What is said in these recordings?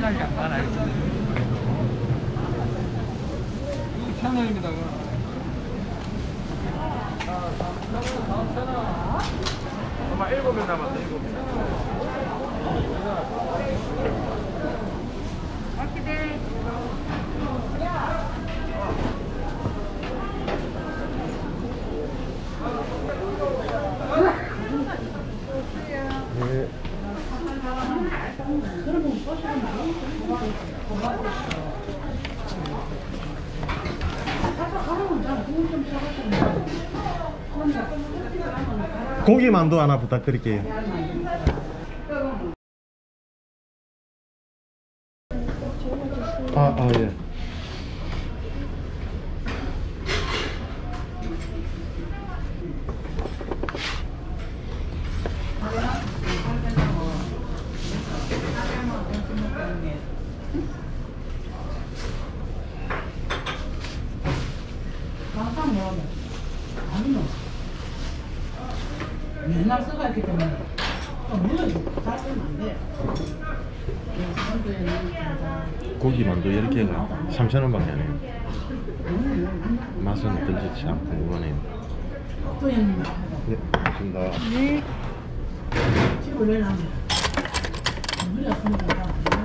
시간이 안 많아요. 6,000원입니다. 엄마 7개 남았어. 7개. 고기 만두 하나 부탁드릴게요. 예. 맨날 써가기 때문에 잘 쓰면 안 돼. 고기 만두 10개가 3,000원밖에 안 해요. 맛은 어떤지 참 궁금하네요. 또 형님. 네, 고맙습니다. 네. 집을 내려면 물이 없으니까.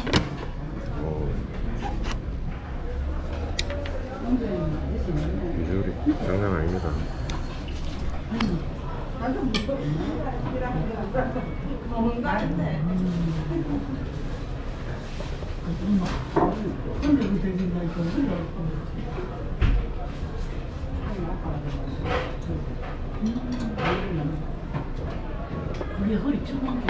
비주얼이 장난 아닙니다. 우리 허리 쭉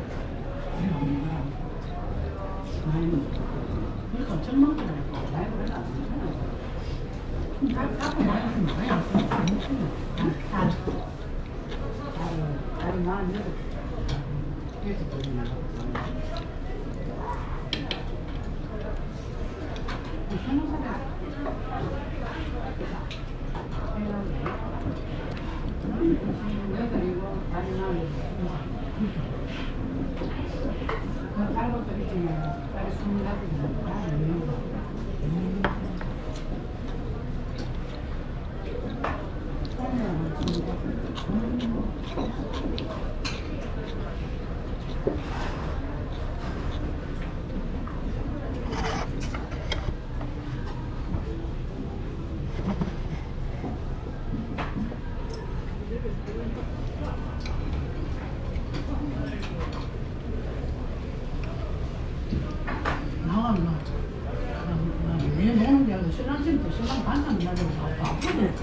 내 먹는 게 아니고 신랑심도 신랑 반찬 나도 아프네.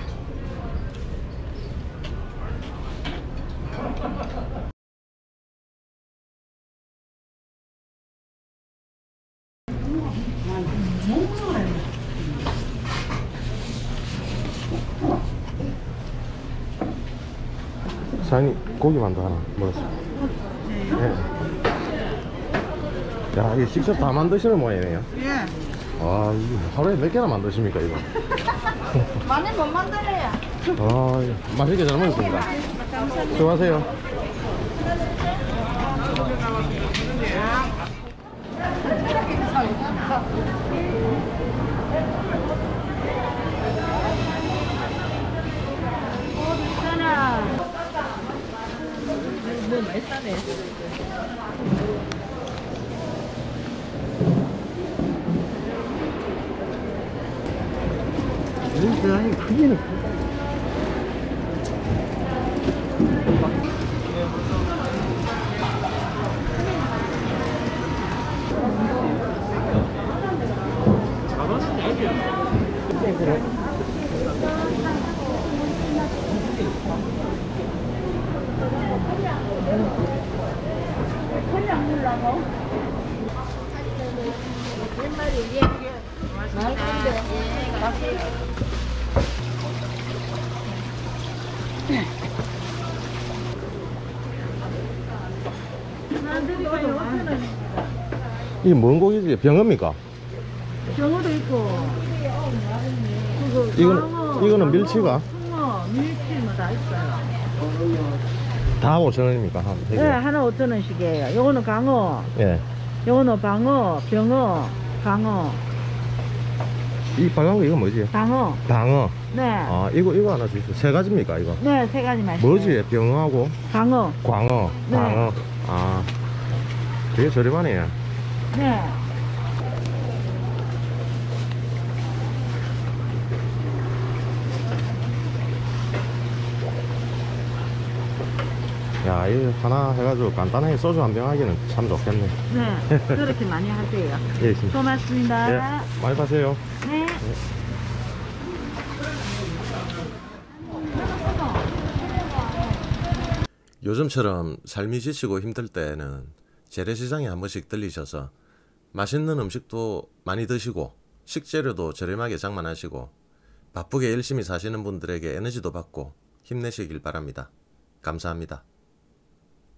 사장님 고기 만두 하나 먹었습니다. 네. 야, 이게 직접 다 만드시는 모양이네요. 예. 와, 이거 하루에 몇 개나 만드십니까 이거? 많이 못 만들어요. 아, 맛있게 잘 먹었습니다. 수고하세요. 뭐 많이 싸네. 세상에 크기는 크다. 그래. 그냥 물라고? 옛말에 얘기해. 맛있는데. 이게 뭔 고기지? 병어입니까? 병어도 있고. 이거는 밀치가? 숭어, 밀치 뭐 다 있어요. 다 5,000원입니까? 네, 하나 5,000원씩이에요. 요거는 강어. 예. 요거는 방어, 병어, 방어, 이 빨간 거 이거 뭐지? 방어. 방어. 네. 아, 이거 하나 주세요. 세 가지입니까, 이거? 네, 세 가지 맛있어요. 뭐지? 병어하고 방어. 광어. 네. 방어. 아, 되게 저렴하네. 네. 야, 이거 하나 해가지고 간단하게 소주 한 병 하기는 참 좋겠네. 네. 그렇게 많이 하세요. 예, 진짜. 고맙습니다. 예, 많이 파세요. 네. 요즘처럼 삶이 지치고 힘들 때는 재래시장에 한 번씩 들리셔서 맛있는 음식도 많이 드시고 식재료도 저렴하게 장만하시고 바쁘게 열심히 사시는 분들에게 에너지도 받고 힘내시길 바랍니다. 감사합니다.